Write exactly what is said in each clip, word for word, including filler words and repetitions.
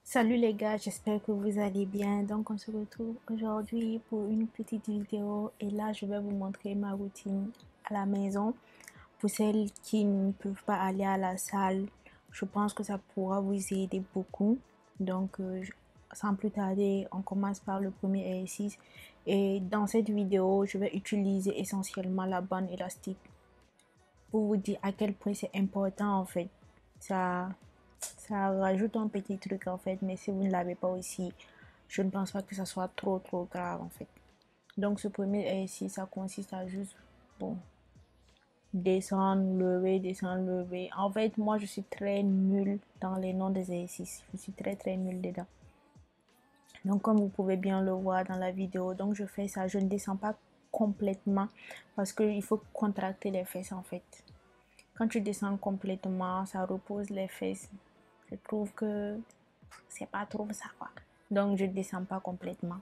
Salut les gars, j'espère que vous allez bien. Donc on se retrouve aujourd'hui pour une petite vidéo et là je vais vous montrer ma routine à la maison. Pour celles qui ne peuvent pas aller à la salle, je pense que ça pourra vous aider beaucoup. Donc euh, sans plus tarder, on commence par le premier exercice et dans cette vidéo, je vais utiliser essentiellement la bande élastique pour vous dire à quel point c'est important en fait. Ça ça rajoute un petit truc en fait, mais si vous ne l'avez pas aussi, je ne pense pas que ça soit trop trop grave en fait. Donc ce premier exercice, ça consiste à juste, bon, descendre, lever, descendre, lever. En fait, moi je suis très nulle dans les noms des exercices. Je suis très très nulle dedans. Donc comme vous pouvez bien le voir dans la vidéo, donc je fais ça, je ne descends pas complètement parce qu'il faut contracter les fesses en fait. Quand tu descends complètement, ça repose les fesses. Je trouve que c'est pas trop ça quoi. Donc je descends pas complètement.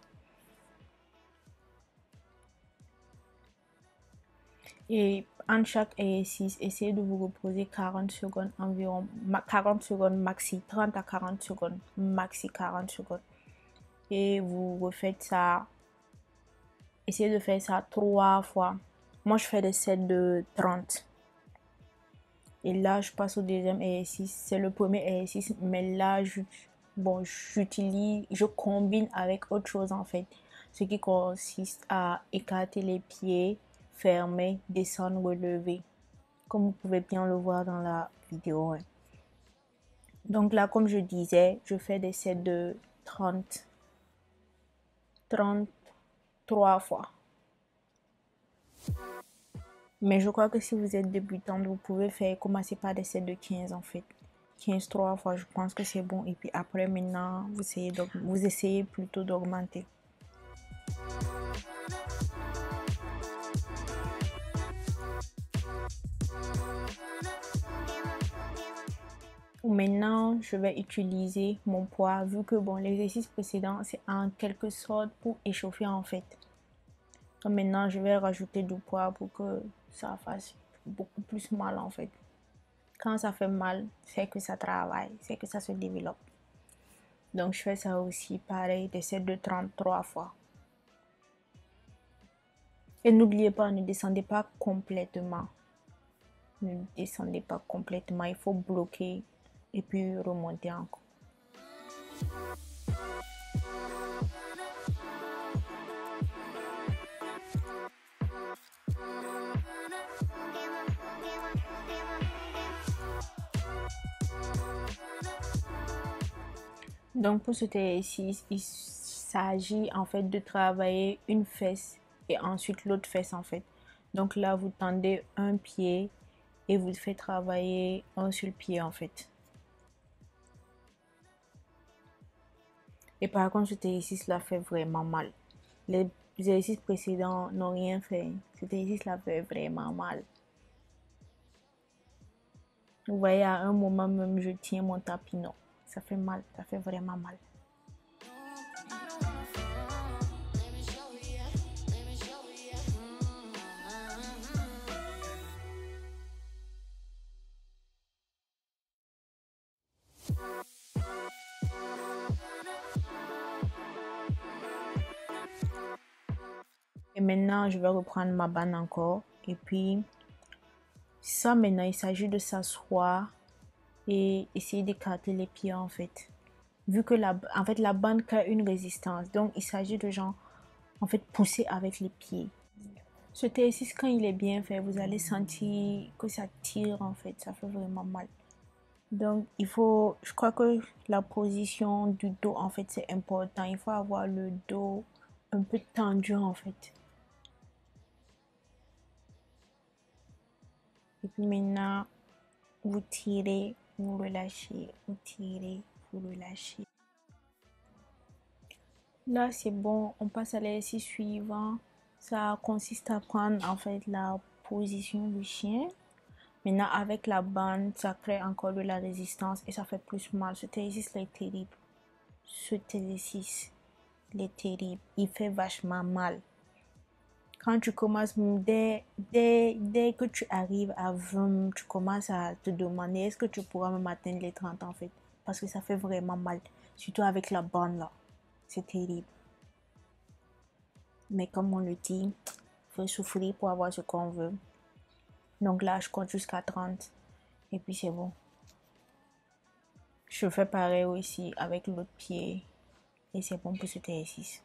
Et en chaque exercice, essayez de vous reposer quarante secondes environ, quarante secondes maxi, trente à quarante secondes, maxi quarante secondes. Et vous refaites ça, essayez de faire ça trois fois. Moi je fais des sets de trente. Et là je passe au deuxième exercice, c'est le premier exercice, mais là je, bon, j'utilise, je combine avec autre chose en fait. Ce qui consiste à écarter les pieds, fermer, descendre, relever. Comme vous pouvez bien le voir dans la vidéo. Hein. Donc là, comme je disais, je fais des sets de trente, trente-trois fois. Mais je crois que si vous êtes débutante, vous pouvez faire commencer par des sets de quinze en fait. quinze trois fois, je pense que c'est bon. Et puis après, maintenant, vous essayez, vous essayez plutôt d'augmenter. Maintenant, je vais utiliser mon poids vu que bon, l'exercice précédent, c'est en quelque sorte pour échauffer en fait. Donc maintenant, je vais rajouter du poids pour que ça fasse beaucoup plus mal en fait. Quand ça fait mal, c'est que ça travaille, c'est que ça se développe. Donc je fais ça aussi pareil, des sets de trente-trois fois. Et n'oubliez pas, ne descendez pas complètement. Ne descendez pas complètement, il faut bloquer et puis remonter encore. Donc pour cet exercice, il s'agit en fait de travailler une fesse et ensuite l'autre fesse en fait. Donc là, vous tendez un pied et vous faites travailler un seul pied en fait. Et par contre, cet exercice-là fait vraiment mal. Les exercices précédents n'ont rien fait. Cet exercice-là fait vraiment mal. Vous voyez, à un moment même, je tiens mon tapis. Non, ça fait mal. Ça fait vraiment mal. Et maintenant, je vais reprendre ma bande encore. Et puis, ça maintenant, il s'agit de s'asseoir et essayer d'écarter les pieds en fait. Vu que la, en fait, la bande crée une résistance. Donc, il s'agit de genre, en fait, pousser avec les pieds. Cet exercice, quand il est bien fait, vous allez sentir que ça tire en fait. Ça fait vraiment mal. Donc, il faut, je crois que la position du dos, en fait, c'est important. Il faut avoir le dos un peu tendu, en fait. Et puis maintenant, vous tirez, vous relâchez, vous tirez, vous relâchez. Là, c'est bon. On passe à l'exercice suivant. Ça consiste à prendre, en fait, la position du chien. Maintenant, avec la bande, ça crée encore de la résistance et ça fait plus mal. Cet exercice est terrible. Cet exercice il est terrible. Il fait vachement mal. Quand tu commences, dès, dès, dès que tu arrives à vingt, tu commences à te demander est-ce que tu pourras même atteindre les trente en fait. parce que ça fait vraiment mal. Surtout avec la bande là. C'est terrible. Mais comme on le dit, il faut souffrir pour avoir ce qu'on veut. Donc là, je compte jusqu'à trente. Et puis c'est bon. Je fais pareil aussi avec l'autre pied. Et c'est bon pour cet exercice.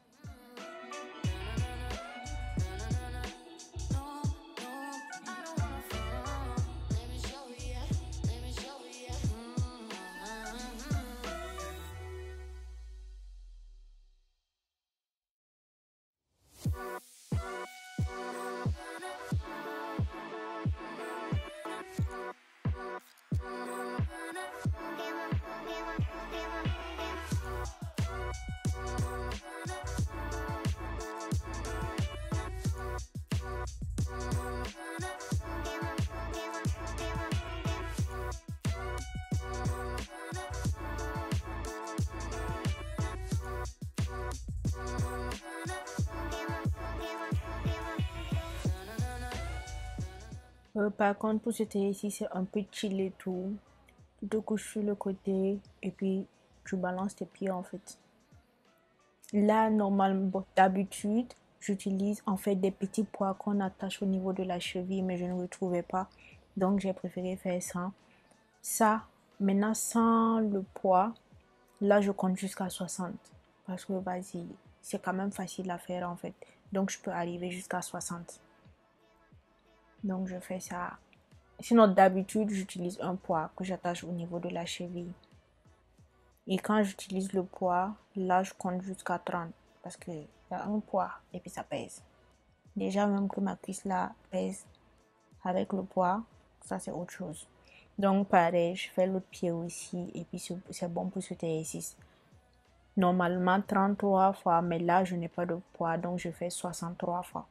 Euh, par contre, pour cet exercice, c'est un peu chill et tout. Tu te couches sur le côté et puis tu balances tes pieds en fait. Là, normalement, bon, d'habitude, j'utilise en fait des petits poids qu'on attache au niveau de la cheville, mais je ne le trouvais pas. Donc, j'ai préféré faire ça. Ça, maintenant, sans le poids, là, je compte jusqu'à soixante. Parce que, vas-y, c'est quand même facile à faire en fait. Donc, je peux arriver jusqu'à soixante. Donc, je fais ça. Sinon, d'habitude, j'utilise un poids que j'attache au niveau de la cheville. Et quand j'utilise le poids, là, je compte jusqu'à trente. Parce qu'il y a un poids et puis ça pèse. Déjà, même que ma cuisse là pèse avec le poids, ça c'est autre chose. Donc, pareil, je fais l'autre pied aussi. Et puis, c'est bon pour cet exercice. Normalement, trente-trois fois. Mais là, je n'ai pas de poids. Donc, je fais soixante-trois fois.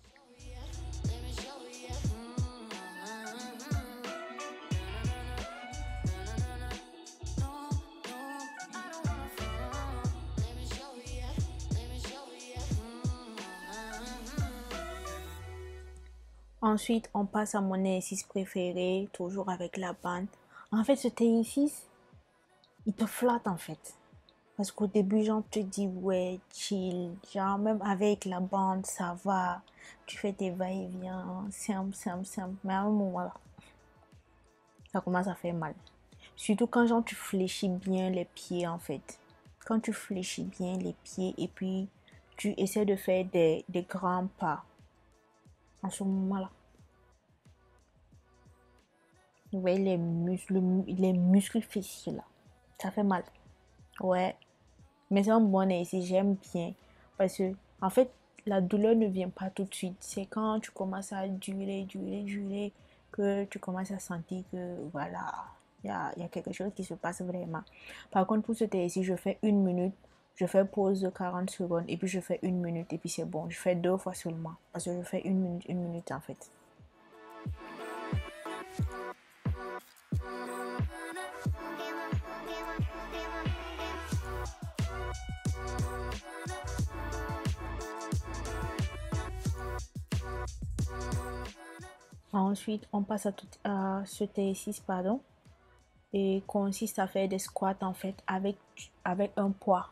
Ensuite, on passe à mon exercice préféré, toujours avec la bande. En fait, ce exercice, il te flatte en fait. Parce qu'au début, genre, tu te dis, ouais, chill. Genre, même avec la bande, ça va. Tu fais tes va-et-vient, simple, simple, simple. Mais à un moment là, ça commence à faire mal. Surtout quand, genre, tu fléchis bien les pieds en fait. Quand tu fléchis bien les pieds et puis tu essaies de faire des, des grands pas. En ce moment-là, vous voyez les muscles, les muscles fessiers là. Ça fait mal. Ouais. Mais c'est un bon exercice, j'aime bien. Parce que, en fait, la douleur ne vient pas tout de suite. C'est quand tu commences à durer, durer, durer, que tu commences à sentir que, voilà, il y a, y a quelque chose qui se passe vraiment. Par contre, pour cet exercice, je fais une minute, je fais pause de quarante secondes, et puis je fais une minute, et puis c'est bon. Je fais deux fois seulement. Parce que je fais une minute, une minute en fait. Ensuite, on passe à, tout, à ce exercice, pardon, et consiste à faire des squats en fait avec, avec un poids.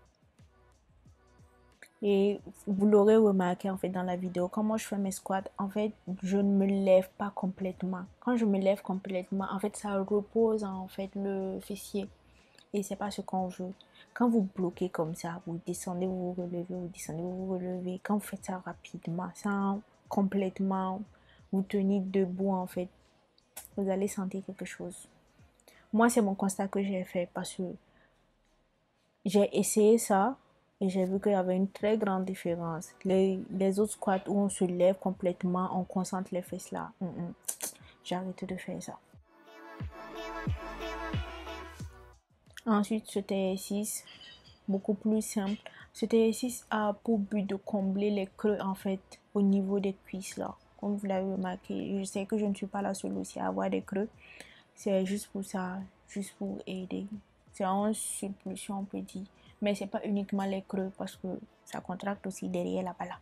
Et vous l'aurez remarqué en fait dans la vidéo, comment je fais mes squats, en fait, je ne me lève pas complètement. Quand je me lève complètement, en fait, ça repose en fait le fessier. Et c'est pas ce qu'on veut. Quand vous bloquez comme ça, vous descendez, vous vous relevez, vous descendez, vous vous relevez. Quand vous faites ça rapidement, sans complètement vous tenir debout en fait, vous allez sentir quelque chose. Moi, c'est mon constat que j'ai fait parce que j'ai essayé ça et j'ai vu qu'il y avait une très grande différence. Les, les autres squats où on se lève complètement, on concentre les fesses là. Mm -mm. J'ai arrêté de faire ça. Ensuite, cet exercice, beaucoup plus simple. Cet exercice a pour but de combler les creux en fait au niveau des cuisses là. Comme vous l'avez remarqué, je sais que je ne suis pas la seule aussi à avoir des creux. C'est juste pour ça, juste pour aider. C'est un surplus, si on peut dire. Mais c'est pas uniquement les creux parce que ça contracte aussi derrière là-bas là.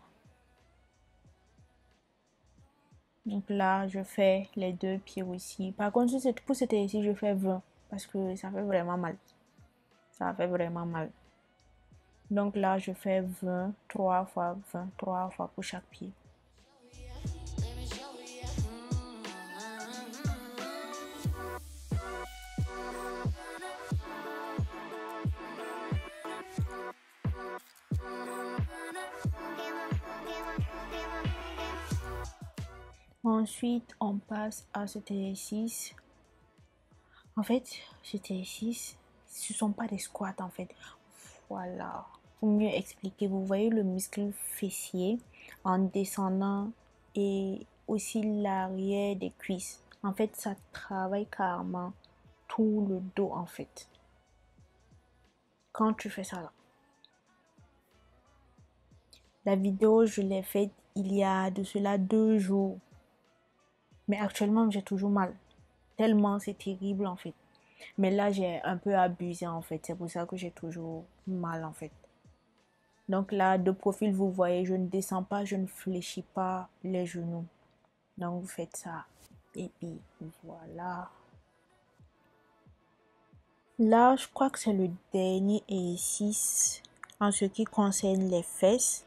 Donc là, je fais les deux pieds aussi. Par contre, pour cet exercice, je fais vingt. parce que ça fait vraiment mal. Ça fait vraiment mal. Donc là, je fais vingt, trois fois vingt, trois fois pour chaque pied. Ensuite, on passe à cet exercice. En fait, cet exercice, ce ne sont pas des squats en fait. Voilà. Pour mieux expliquer, vous voyez le muscle fessier en descendant et aussi l'arrière des cuisses. En fait, ça travaille carrément tout le dos en fait. Quand tu fais ça là. La vidéo, je l'ai faite il y a de cela deux jours. Mais actuellement, j'ai toujours mal. Tellement c'est terrible en fait. Mais là, j'ai un peu abusé en fait. C'est pour ça que j'ai toujours mal en fait. Donc là, de profil, vous voyez, je ne descends pas, je ne fléchis pas les genoux. Donc vous faites ça. Et puis voilà. Là, je crois que c'est le dernier exercice en ce qui concerne les fesses.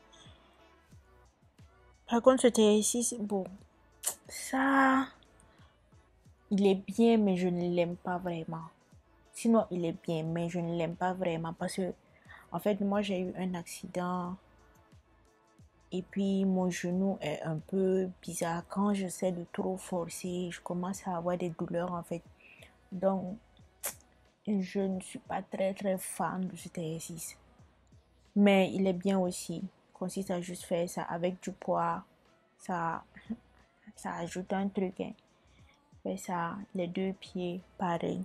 Par contre, cet exercice, bon, ça, il est bien, mais je ne l'aime pas vraiment. Sinon, il est bien, mais je ne l'aime pas vraiment parce que, en fait, moi, j'ai eu un accident et puis mon genou est un peu bizarre. Quand j'essaie de trop forcer, je commence à avoir des douleurs, en fait. Donc, je ne suis pas très, très fan de cet exercice. Mais il est bien aussi. Il consiste à juste faire ça avec du poids. Ça, ça ajoute un truc. Hein. Fais ça, les deux pieds, pareil.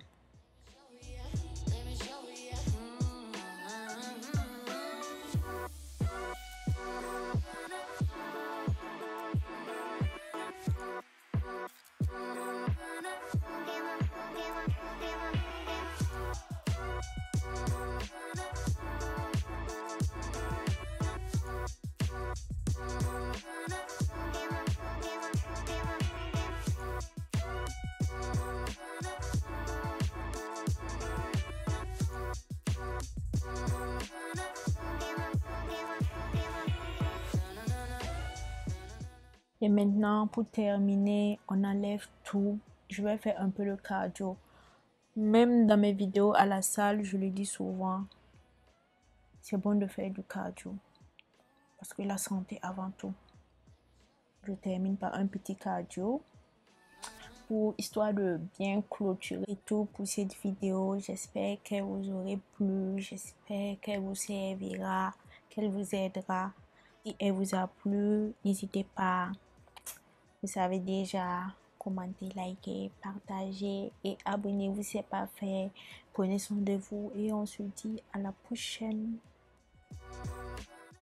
Et maintenant, pour terminer, on enlève tout. Je vais faire un peu le cardio. Même dans mes vidéos à la salle, je le dis souvent, c'est bon de faire du cardio. Parce que la santé avant tout. Je termine par un petit cardio. Pour histoire de bien clôturer tout pour cette vidéo. J'espère qu'elle vous aura plu. J'espère qu'elle vous servira, qu'elle vous aidera. Si elle vous a plu, n'hésitez pas. Vous savez déjà, commentez, likez, partagez et abonnez-vous si ce n'est pas fait. Prenez soin de vous et on se dit à la prochaine.